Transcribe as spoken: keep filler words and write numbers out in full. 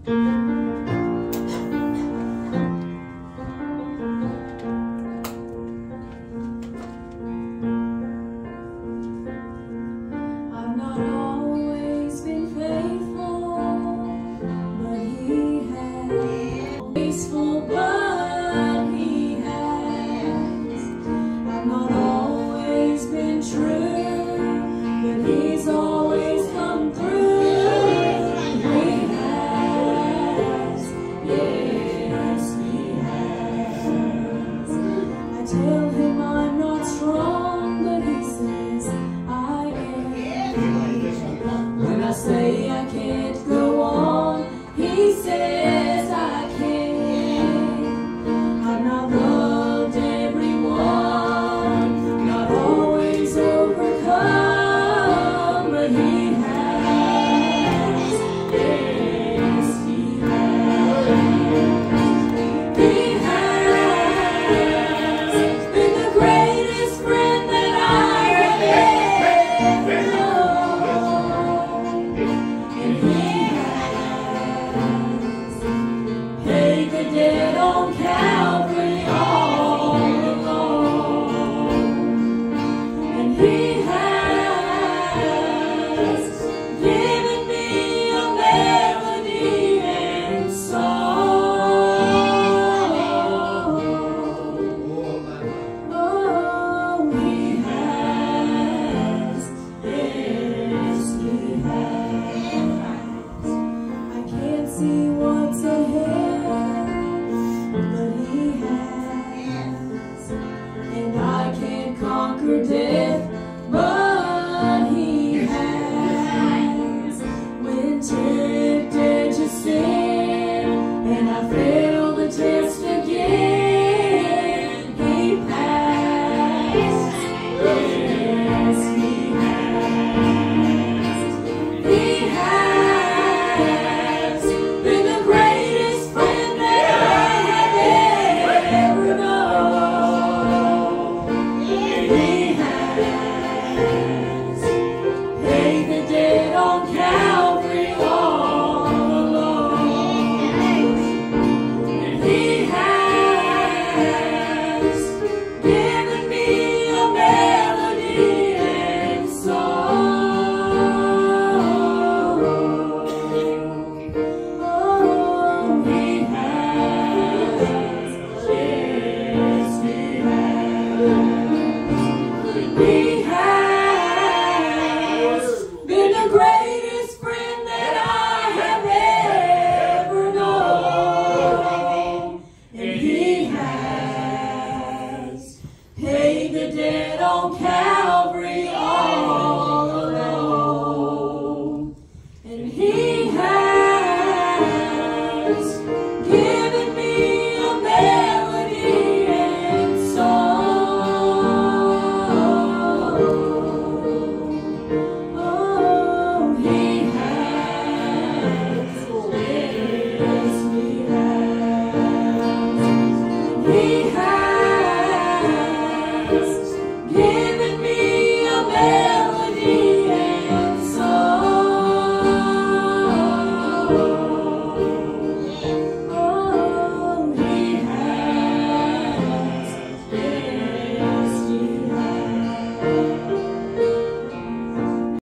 Tell him I'm not strong, but he says I am. When I say I can't go on, he says I can. I've not loved everyone, not always overcome, but he has. Yes, he has. He has been the greatest friend that I have ever known. And he has paid the debt on Calvary all alone. And he has given me a melody and song. Oh, he has, yes, he has.